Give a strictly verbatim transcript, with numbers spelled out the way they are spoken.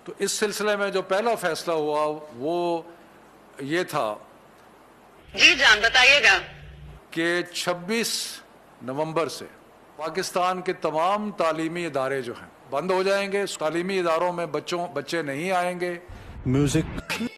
तो इस सिलसिले में जो पहला फैसला हुआ वो ये था जी जान बताइएगा कि छब्बीस नवंबर से पाकिस्तान के तमाम तालीमी इदारे जो हैं बंद हो जाएंगे। तालीमी इदारों में बच्चों बच्चे नहीं आएंगे। म्यूजिक